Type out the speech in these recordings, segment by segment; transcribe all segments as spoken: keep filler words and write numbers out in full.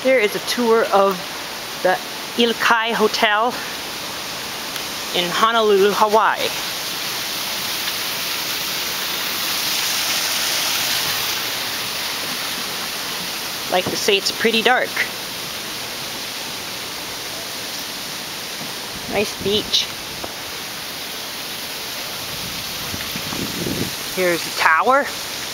Here is a tour of the Ilikai Hotel in Honolulu, Hawaii. Like to say it's pretty dark. Nice beach. Here's the tower.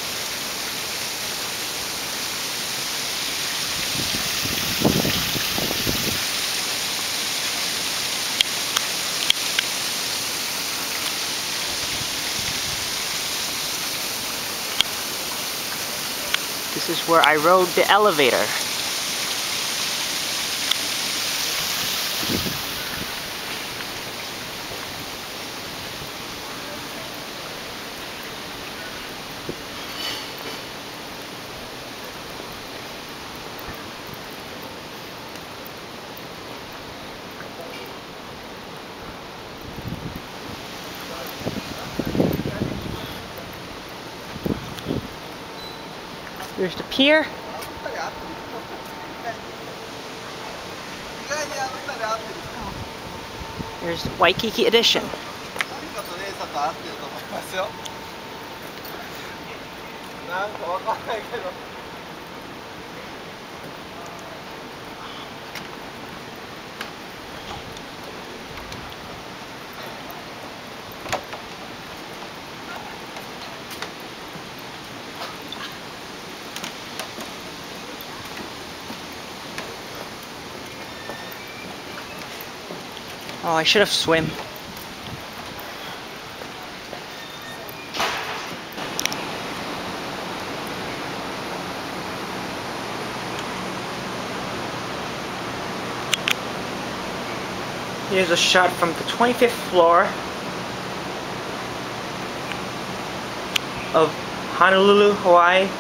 This is where I rode the elevator. Here's the pier. Here's the Waikiki edition. Oh, I should have swim. Here's a shot from the twenty-fifth floor of Honolulu, Hawaii.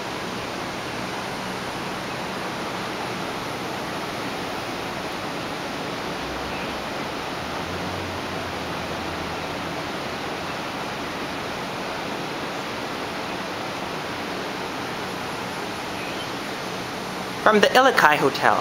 From the Ilikai Hotel.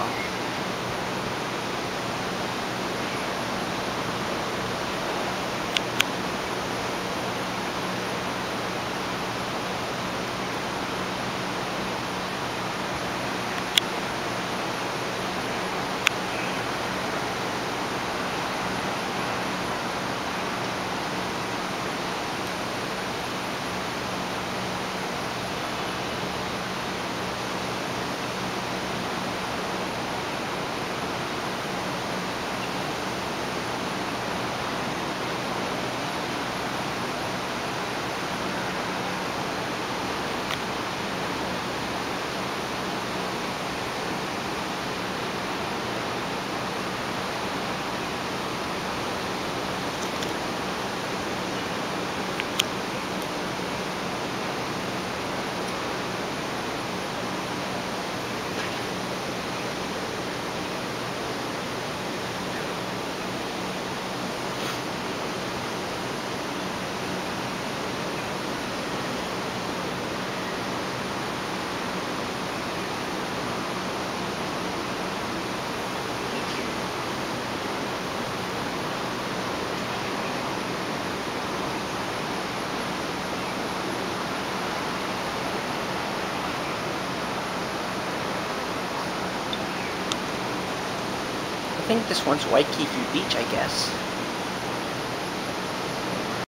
I think this one's Waikiki Beach, I guess.